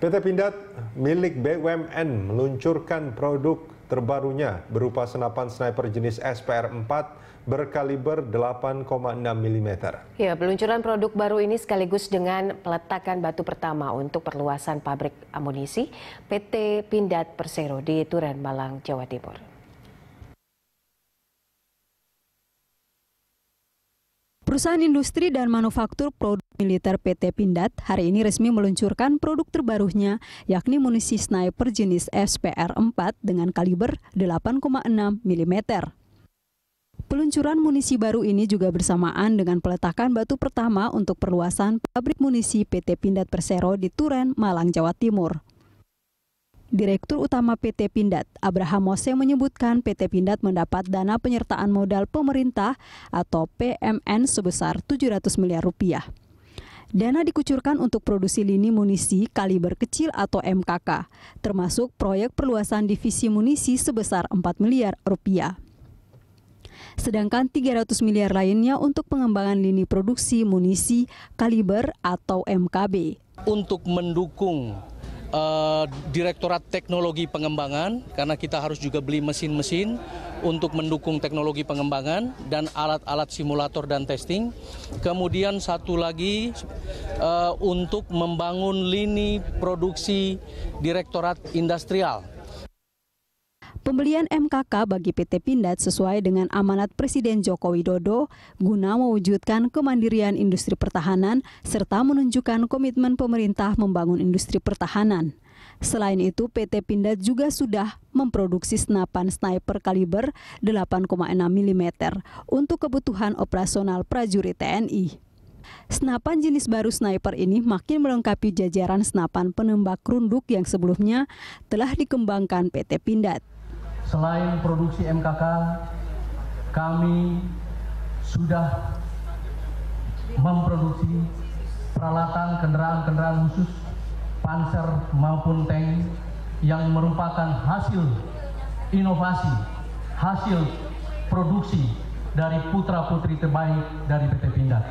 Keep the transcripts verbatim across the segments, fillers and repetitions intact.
P T Pindad milik B U M N meluncurkan produk terbarunya berupa senapan sniper jenis S P R empat berkaliber delapan koma enam milimeter. Ya, peluncuran produk baru ini sekaligus dengan peletakan batu pertama untuk perluasan pabrik amunisi P T Pindad Persero di Turen, Malang, Jawa Timur. Perusahaan industri dan manufaktur produk militer P T Pindad hari ini resmi meluncurkan produk terbarunya, yakni munisi sniper jenis S P R empat dengan kaliber delapan koma enam milimeter. Peluncuran munisi baru ini juga bersamaan dengan peletakan batu pertama untuk perluasan pabrik munisi P T Pindad Persero di Turen, Malang, Jawa Timur. Direktur Utama P T Pindad, Abraham Mose, menyebutkan P T Pindad mendapat dana penyertaan modal pemerintah atau P M N sebesar tujuh ratus miliar rupiah. Dana dikucurkan untuk produksi lini munisi kaliber kecil atau M K K, termasuk proyek perluasan divisi munisi sebesar empat miliar rupiah. Sedangkan tiga ratus miliar lainnya untuk pengembangan lini produksi munisi kaliber atau M K B. Untuk mendukung Uh, Direktorat Teknologi Pengembangan, karena kita harus juga beli mesin-mesin untuk mendukung teknologi pengembangan dan alat-alat simulator dan testing. Kemudian satu lagi uh, untuk membangun lini produksi Direktorat Industrial. Pembelian M K K bagi P T Pindad sesuai dengan amanat Presiden Joko Widodo guna mewujudkan kemandirian industri pertahanan serta menunjukkan komitmen pemerintah membangun industri pertahanan. Selain itu, P T Pindad juga sudah memproduksi senapan sniper kaliber delapan koma enam milimeter untuk kebutuhan operasional prajurit T N I. Senapan jenis baru sniper ini makin melengkapi jajaran senapan penembak runduk yang sebelumnya telah dikembangkan P T Pindad. Selain produksi M K K, kami sudah memproduksi peralatan kendaraan-kendaraan khusus, panser maupun tank yang merupakan hasil inovasi, hasil produksi dari putra-putri terbaik dari P T Pindad.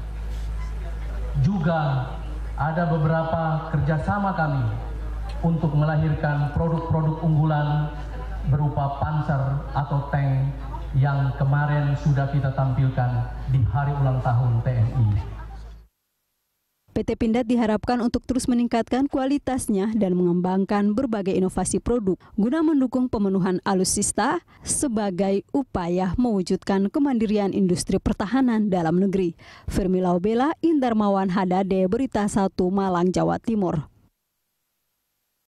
Juga ada beberapa kerjasama kami untuk melahirkan produk-produk unggulan berupa panser atau tank yang kemarin sudah kita tampilkan di hari ulang tahun T N I. P T Pindad diharapkan untuk terus meningkatkan kualitasnya dan mengembangkan berbagai inovasi produk guna mendukung pemenuhan alutsista sebagai upaya mewujudkan kemandirian industri pertahanan dalam negeri. Firmilau Bella, Indarmawan Hadade, Berita Satu, Malang, Jawa Timur.